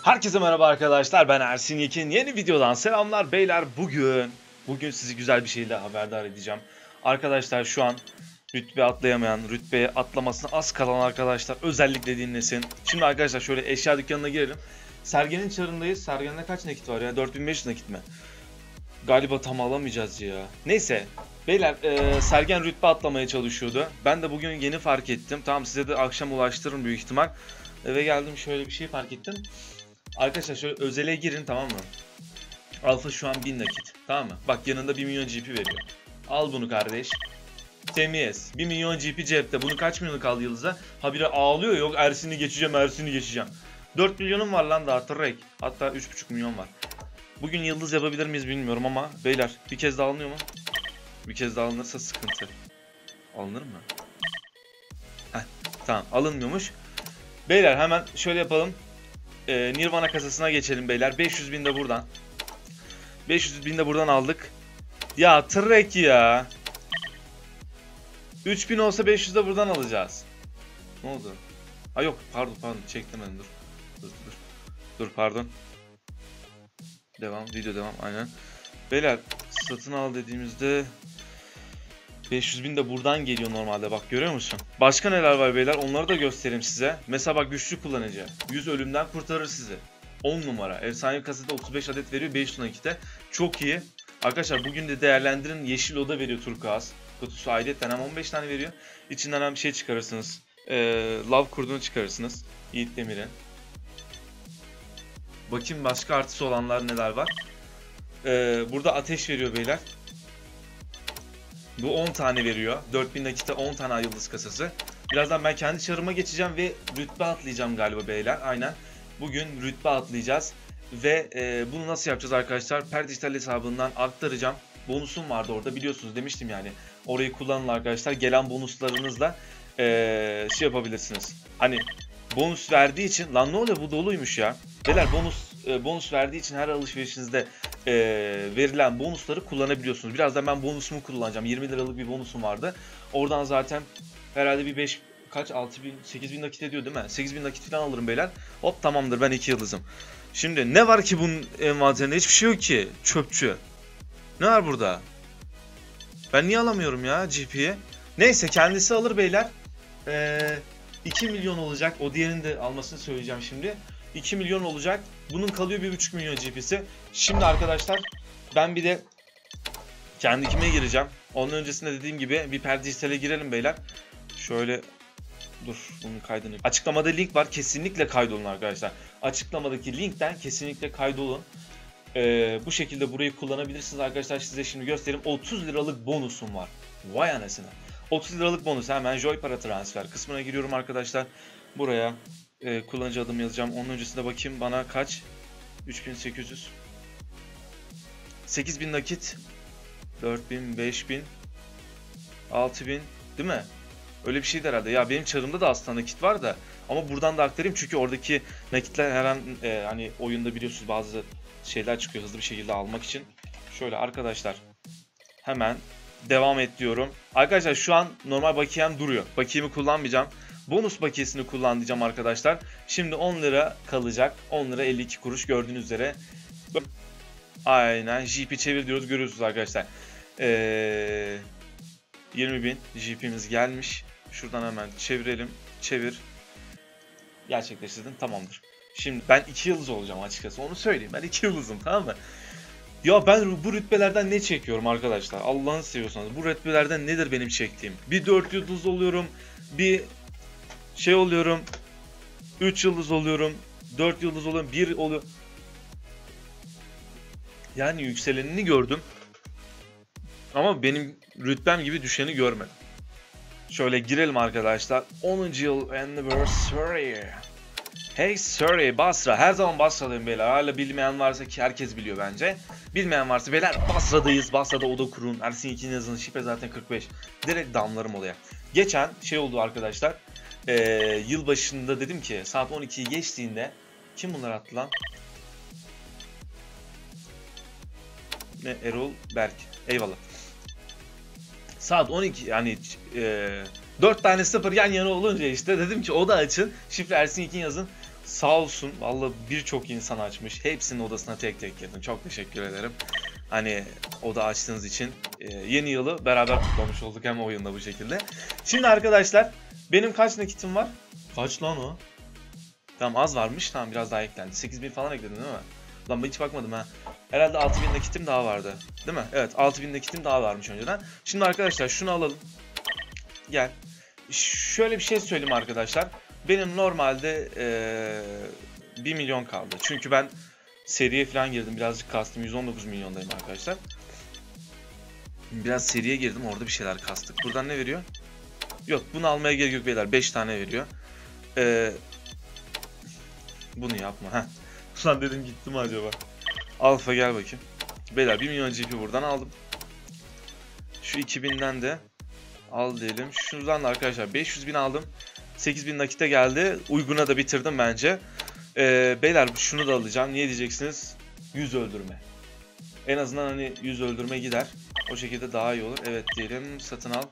Herkese merhaba arkadaşlar, ben Ersin Yekin. Yeni videodan selamlar beyler. Bugün sizi güzel bir şeyle haberdar edeceğim. Arkadaşlar şu an rütbe atlayamayan, rütbeye atlamasına az kalan arkadaşlar özellikle dinlesin. Şimdi arkadaşlar şöyle eşya dükkanına girelim. Sergen'in çarındayız. Sergen'de kaç nakit var ya? 4500 nakit mi? Galiba tam alamayacağız ya. Neyse beyler, Sergen rütbe atlamaya çalışıyordu. Ben de bugün yeni fark ettim. Tamam, size de akşam ulaştırırım büyük ihtimal. Eve geldim, şöyle bir şey fark ettim. Arkadaşlar şöyle özele girin, tamam mı? Alfa şu an 1000 nakit, tamam mı? Bak yanında 1 milyon GP veriyor. Al bunu kardeş. Temiz. 1 milyon GP cepte. Bunu kaç milyon kaldı Yıldız'a? Habire ağlıyor, yok Ersin'i geçeceğim. 4 milyonum var lan daha tırrek. Hatta 3,5 milyon var. Bugün Yıldız yapabilir miyiz bilmiyorum ama beyler bir kez daha alınıyor mu? Bir kez daha alınırsa sıkıntı. Alınır mı? Heh, tamam, alınmıyormuş. Beyler hemen şöyle yapalım. Nirvana kasasına geçelim beyler. 500 bin de buradan. 500 bin de buradan aldık. Ya trek ya. 3000 olsa 500 de buradan alacağız. Ne oldu? Ha yok, pardon çektim ben, dur pardon. Video devam aynen. Beyler satın al dediğimizde 500 bin de buradan geliyor normalde, bak görüyor musun? Başka neler var beyler, onları da göstereyim size. Mesela bak, güçlü kullanıcı 100 ölümden kurtarır sizi. 10 numara. Efsane kasada 35 adet veriyor 5 nakite. Çok iyi. Arkadaşlar bugün de değerlendirin. Yeşil oda veriyor turkuaz. Kutusu ayrıyetten hem 15 tane veriyor. İçinden hem bir şey çıkarırsınız. Lav kurdunu çıkarırsınız. Yiğit Demir'in. Bakayım başka artısı olanlar neler var. Burada ateş veriyor beyler. Bu 10 tane veriyor. 4000 nakite 10 tane yıldız kasası. Birazdan ben kendi çarıma geçeceğim ve rütbe atlayacağım galiba beyler. Aynen. Bugün rütbe atlayacağız. Ve bunu nasıl yapacağız arkadaşlar? Perdijital hesabından aktaracağım. Bonusum vardı orada, biliyorsunuz, demiştim yani. Orayı kullanın arkadaşlar. Gelen bonuslarınızla şey yapabilirsiniz. Hani bonus verdiği için, lan ne oluyor, bu doluymuş ya. Beyler bonus verdiği için her alışverişinizde verilen bonusları kullanabiliyorsunuz. Birazdan ben bonusumu kullanacağım. 20 liralık bir bonusum vardı. Oradan zaten herhalde bir 5 kaç 6000 8000 nakit ediyor değil mi? 8000 nakit falan alırım beyler. Hop, tamamdır, ben 2 yıldızım. Şimdi ne var ki bunun envanterinde? Hiçbir şey yok ki. Çöpçü. Ne var burada? Ben niye alamıyorum ya GP'yi? Neyse, kendisi alır beyler. 2 milyon olacak. O diğerinin de almasını söyleyeceğim şimdi. 2 milyon olacak. Bunun kalıyor 1,5 milyon GP'si. Şimdi arkadaşlar ben bir de kendi kime gireceğim. Onun öncesinde dediğim gibi bir Perdijital'e girelim beyler. Şöyle dur, bunun kaydını. Açıklamada link var. Kesinlikle kaydolun arkadaşlar. Açıklamadaki linkten kesinlikle kaydolun. Bu şekilde burayı kullanabilirsiniz arkadaşlar. Size şimdi göstereyim. 30 liralık bonusum var. Vay anasını. 30 liralık bonus, hemen Joy para transfer kısmına giriyorum arkadaşlar. Buraya kullanıcı adımı yazacağım. Onun öncesinde bakayım bana kaç? 3800. 8000 nakit. 4000, 5000, 6000 değil mi? Öyle bir şeydi herhalde. Ya benim çarımda da aslında nakit var da. Ama buradan da aktarayım çünkü oradaki nakitler her an hani oyunda biliyorsunuz bazı şeyler çıkıyor hızlı bir şekilde almak için. Şöyle arkadaşlar hemen devam et diyorum. Arkadaşlar şu an normal bakiyem duruyor. Bakiyemi kullanmayacağım. Bonus bakiyesini kullanacağım arkadaşlar. Şimdi 10 lira kalacak. 10 lira 52 kuruş gördüğünüz üzere. Aynen GP çevir diyoruz, görüyorsunuz arkadaşlar. 20.000 GP'miz gelmiş. Şuradan hemen çevirelim. Çevir. Gerçekleştirdin, tamamdır. Şimdi ben 2 yıldız olacağım açıkçası, onu söyleyeyim. Ben 2 yıldızım, tamam mı? Ya ben bu rütbelerden ne çekiyorum arkadaşlar? Allah'ını seviyorsanız bu rütbelerden nedir benim çektiğim? Bir 4 yıldız oluyorum. Bir şey oluyorum. 3 yıldız oluyorum. 4 yıldız oluyorum. 1 oluyor. Yani yükselenini gördüm. Ama benim rütbem gibi düşeni görmedim. Şöyle girelim arkadaşlar. 10. yıl anniversary. Hey sorry Basra. Her zaman Basra'dayım beyler. Hala bilmeyen varsa, ki herkes biliyor bence. Bilmeyen varsa beyler, Basra'dayız. Basra'da oda kurun. Ersin Yekin yazın. Şifre zaten 45. Direkt damlarım olaya. Geçen şey oldu arkadaşlar. Yılbaşında dedim ki saat 12'yi geçtiğinde, kim bunlar attı lan? Ne, Erol Berk. Eyvallah. Saat 12 yani 4 tane 0 yan yana olunca işte dedim ki oda açın. Şifre Ersin Yekin yazın. Sağ olsun vallahi birçok insan açmış. Hepsinin odasına tek tek girdim. Çok teşekkür ederim. Hani oda açtığınız için yeni yılı beraber kutlamış olduk hem oyunda bu şekilde. Şimdi arkadaşlar benim kaç nakitim var? Kaç lan o? Tamam az varmış. Tamam biraz daha eklendi. 8000 falan ekledim değil mi? Lan ben hiç bakmadım ha. Herhalde 6000 nakitim daha vardı. Değil mi? Evet 6000 nakitim daha varmış önceden. Şimdi arkadaşlar şunu alalım. Gel. Şöyle bir şey söyleyeyim arkadaşlar. Benim normalde 1 milyon kaldı. Çünkü ben seriye falan girdim. Birazcık kastım. 119 milyondayım arkadaşlar. Biraz seriye girdim. Orada bir şeyler kastık. Buradan ne veriyor? Yok bunu almaya gerek yok beyler. 5 tane veriyor. Bunu yapma. Heh. Lan dedim gitti mi acaba? Alfa gel bakayım. Beyler 1 milyon GP buradan aldım. Şu 2000'den de al diyelim. Şuradan da arkadaşlar 500 bin aldım. 8000 nakite geldi. Uyguna da bitirdim bence. Beyler şunu da alacağım. Niye diyeceksiniz? 100 öldürme. En azından hani 100 öldürme gider. O şekilde daha iyi olur. Evet diyelim. Satın al.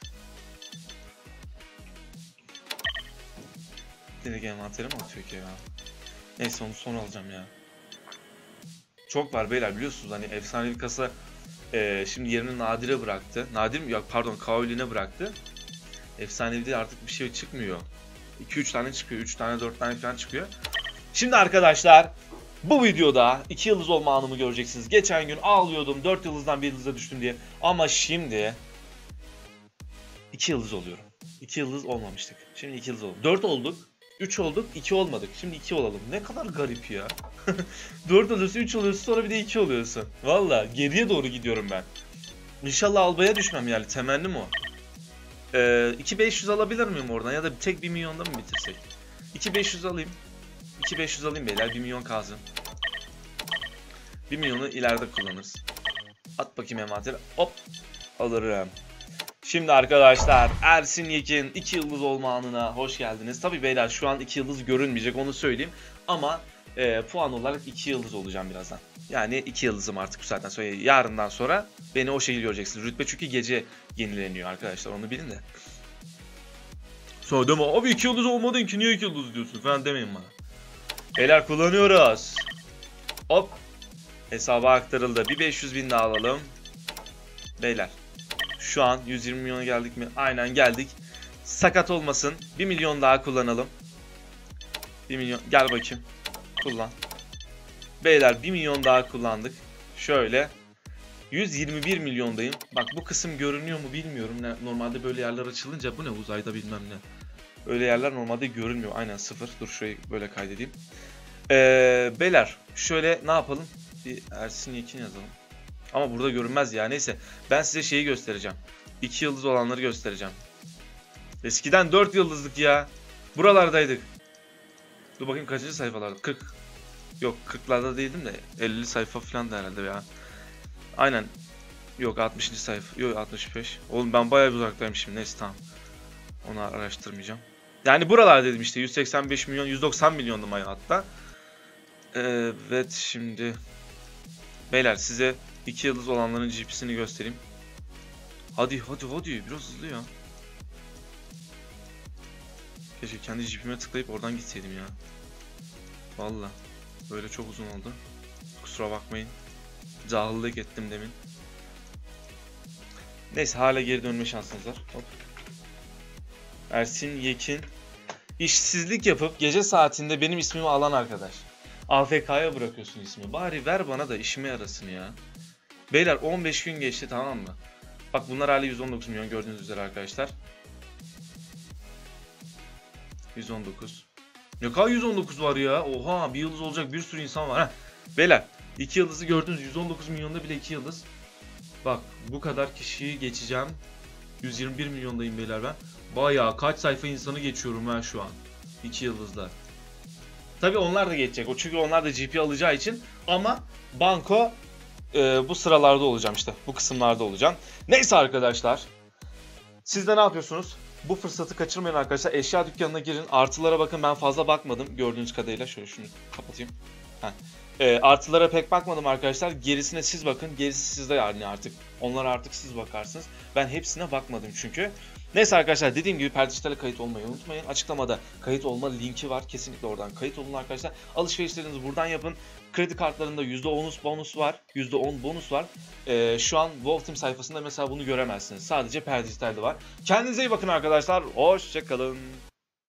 Direkt envantere mi atıyor ki ya? Neyse onu sonra alacağım ya. Çok var beyler biliyorsunuz hani efsanevi kasa şimdi yerini Nadir'e bıraktı. Nadir mi? Yok pardon Kaoli'ne bıraktı. Efsanevi de artık bir şey çıkmıyor. 2-3 tane çıkıyor. 3 tane 4 tane falan çıkıyor. Şimdi arkadaşlar bu videoda 2 yıldız olma anımı göreceksiniz. Geçen gün ağlıyordum 4 yıldızdan 1 yıldıza düştüm diye. Ama şimdi 2 yıldız oluyorum. 2 yıldız olmamıştık. Şimdi 2 yıldız olduk. 4 olduk. 3 olduk, 2 olmadık. Şimdi 2 olalım. Ne kadar garip ya. 4 oluyorsun, 3 oluyorsun, sonra bir de 2 oluyorsun. Valla geriye doğru gidiyorum ben. İnşallah albaya düşmem yani. Temennim o. 2500 alabilir miyim oradan? Ya da tek 1 milyonda mı bitirsek? 2500 alayım. 2500 alayım beyler. 1 milyon kazım. 1 milyonu ileride kullanırız. At bakayım envanteri. Hop. Alırım. Şimdi arkadaşlar Ersin Yekin 2 yıldız olma anına hoş geldiniz. Tabi beyler şu an 2 yıldız görünmeyecek onu söyleyeyim. Ama puan olarak 2 yıldız olacağım birazdan. Yani 2 yıldızım artık bu saatten sonra. Yarından sonra beni o şekilde göreceksiniz. Rütbe çünkü gece yenileniyor arkadaşlar onu bilin de. Sonra deme abi 2 yıldız olmadın ki niye 2 yıldız diyorsun falan demeyin bana. Beyler kullanıyoruz. Hop. Hesaba aktarıldı. Bir 500 bin daha alalım. Beyler. Şu an 120 milyona geldik mi? Aynen geldik. Sakat olmasın. 1 milyon daha kullanalım. 1 milyon. Gel bakayım. Kullan. Beyler 1 milyon daha kullandık. Şöyle. 121 milyondayım. Bak bu kısım görünüyor mu bilmiyorum. Normalde böyle yerler açılınca bu ne uzayda bilmem ne. Öyle yerler normalde görünmüyor. Aynen 0. Dur şurayı böyle kaydedeyim. Beyler şöyle ne yapalım? Bir Ersin Yekin yazalım. Ama burada görünmez ya. Neyse. Ben size şeyi göstereceğim. 2 yıldız olanları göstereceğim. Eskiden 4 yıldızlık ya. Buralardaydık. Dur bakayım kaçıncı sayfalarda? 40. Yok 40'larda değildim de 50 sayfa falan da herhalde ya. Aynen. Yok 60. sayfa. Yok 65. Oğlum ben bayağı bir uzaktaymışım. Neyse tamam. Onu araştırmayacağım. Yani buralar dedim işte 185 milyon 190 milyondum hatta. Evet şimdi. Beyler size 2 yıldız olanların GP'sini göstereyim. Hadi biraz hızlı ya. Keşke kendi GP'me tıklayıp oradan gitseydim ya. Valla böyle çok uzun oldu. Kusura bakmayın. Cahillik ettim demin. Neyse hala geri dönme şansınız var. Hop. Ersin Yekin. İşsizlik yapıp gece saatinde benim ismimi alan arkadaş. AFK'ya bırakıyorsun ismi. Bari ver bana da işime yarasın ya. Beyler 15 gün geçti tamam mı? Bak bunlar hala 119 milyon gördüğünüz üzere arkadaşlar. 119. Ne kadar 119 var ya? Oha bir yıldız olacak bir sürü insan var. Heh. Beyler 2 yıldızı gördünüz 119 milyonda bile 2 yıldız. Bak bu kadar kişiyi geçeceğim. 121 milyondayım beyler ben. Bayağı kaç sayfa insanı geçiyorum ben şu an. 2 yıldızlar. Tabi onlar da geçecek. O çünkü onlar da GP alacağı için. Ama banko bu sıralarda olacağım işte. Bu kısımlarda olacağım. Neyse arkadaşlar. Siz de ne yapıyorsunuz? Bu fırsatı kaçırmayın arkadaşlar. Eşya dükkanına girin. Artılara bakın ben fazla bakmadım. Gördüğünüz kadarıyla. Şöyle şunu kapatayım. Artılara pek bakmadım arkadaşlar. Gerisine siz bakın. Gerisi sizde yani artık. Onlara artık siz bakarsınız. Ben hepsine bakmadım çünkü. Neyse arkadaşlar, dediğim gibi Perdijital'e kayıt olmayı unutmayın. Açıklamada kayıt olma linki var. Kesinlikle oradan kayıt olun arkadaşlar. Alışverişlerinizi buradan yapın. Kredi kartlarında %10 bonus var. %10 bonus var. Şu an Wolf Team sayfasında mesela bunu göremezsiniz. Sadece Perdijital'de var. Kendinize iyi bakın arkadaşlar. Hoşça kalın.